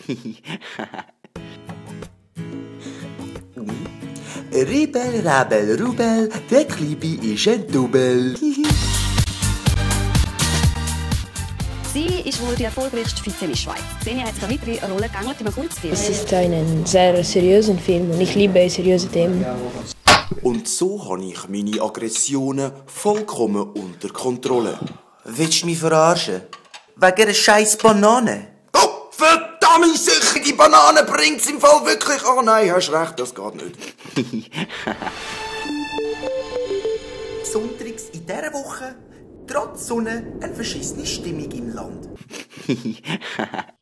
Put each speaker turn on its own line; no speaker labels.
Ribel, Rabel, Rubel, der Klibi ist ein Double.
Sie ist wohl die erfolgreichste Vize in der Schweiz. Xenia hat sich eine weitere Rolle gegängelt in einem Kurzfilm.
Es ist ein sehr seriöser Film und ich liebe seriöse Themen.
Und so habe ich meine Aggressionen vollkommen unter Kontrolle. Willst du mich verarschen? Wegen einer scheiß Banane? Oh, verdammt sicher, die Banane bringt's im Fall wirklich. Oh nein, hast recht, das geht nicht. Sonntags in dieser Woche, trotz Sonne, eine verschissene Stimmung im Land.